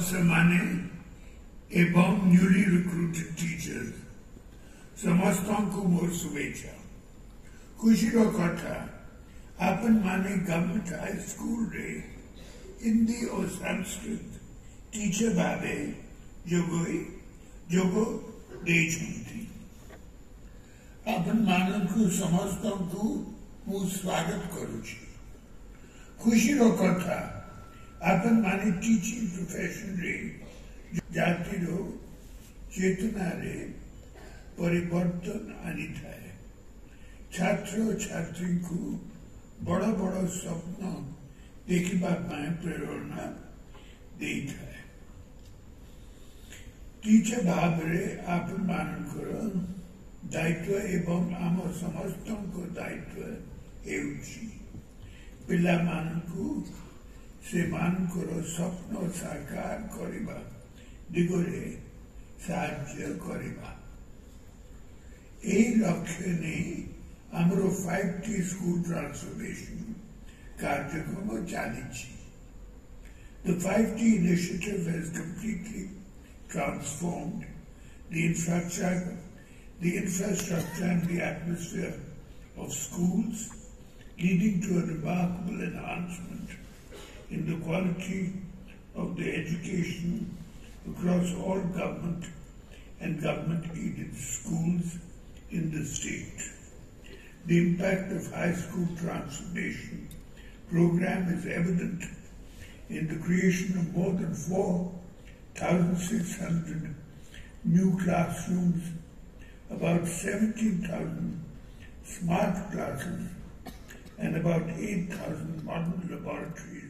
ସେମାନେ ଏବଂ newly ରିକ୍ରୁଟେଡ୍ teachers ସମସ୍ତଙ୍କୁ ମୋର ଶୁଭେଚ୍ଛା। ଖୁସିର କଥା ଆପଣ ମାନେ ଗଭର୍ଣ୍ଣମେଣ୍ଟ ହାଇ ସ୍କୁଲରେ ହିନ୍ଦୀ ଓ ସଂସ୍କୃତ टीचर ଭାବେ ଯୋଗ ଦେଇଛନ୍ତି। ଆପଣ ମାନଙ୍କୁ ସମସ୍ତଙ୍କୁ ମୁଁ ସ୍ୱାଗତ କରୁଛି। ଖୁସିର କଥା ଆପଣ ମାନେ टीचिंग प्रोफेशनरे ଜାତିର ଚେତନାରେ परिवर्तन आनिथाए। छात्र छात्री को बड़ा बड़ा स्वप्न देखा प्रेरणा दे थाए। टीचर भाव आप मानकर दायित्व एवं आम समस्त दायित्व पिला मानकु से मानकर स्वप्न साकार करने दिगरे साहाय्य करवा। लक्ष्य नहीं आमर 5T स्कूल ट्रांसफॉर्मेशन कार्यक्रम चली। The 5T initiative has completely transformed the infrastructure and the atmosphere of schools, leading to a remarkable enhancement in the quality of the education across all government and government-aided schools in the state. The impact of high school transformation program is evident in the creation of more than 4,600 new classrooms, about 17,000 smart classes, and about 8,000 modern laboratories